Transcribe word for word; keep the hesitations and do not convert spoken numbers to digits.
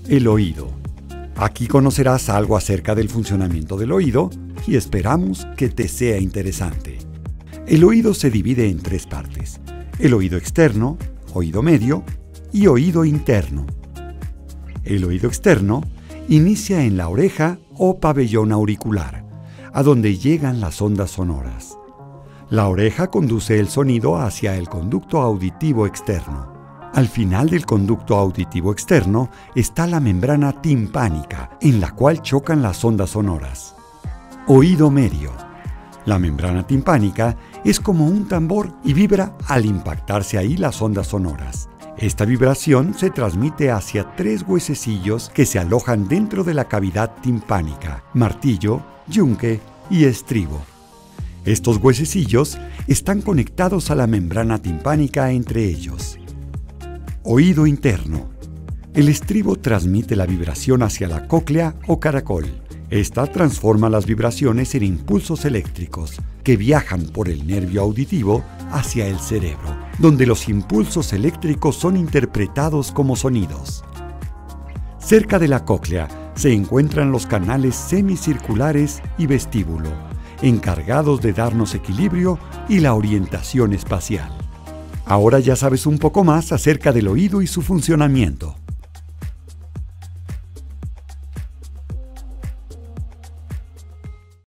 El oído. Aquí conocerás algo acerca del funcionamiento del oído y esperamos que te sea interesante. El oído se divide en tres partes: el oído externo, oído medio y oído interno. El oído externo inicia en la oreja o pabellón auricular, a donde llegan las ondas sonoras. La oreja conduce el sonido hacia el conducto auditivo externo. Al final del conducto auditivo externo está la membrana timpánica, en la cual chocan las ondas sonoras. Oído medio. La membrana timpánica es como un tambor y vibra al impactarse ahí las ondas sonoras. Esta vibración se transmite hacia tres huesecillos que se alojan dentro de la cavidad timpánica: martillo, yunque y estribo. Estos huesecillos están conectados a la membrana timpánica entre ellos. Oído interno. El estribo transmite la vibración hacia la cóclea o caracol. Esta transforma las vibraciones en impulsos eléctricos que viajan por el nervio auditivo hacia el cerebro, donde los impulsos eléctricos son interpretados como sonidos. Cerca de la cóclea se encuentran los canales semicirculares y vestíbulo, encargados de darnos equilibrio y la orientación espacial. Ahora ya sabes un poco más acerca del oído y su funcionamiento.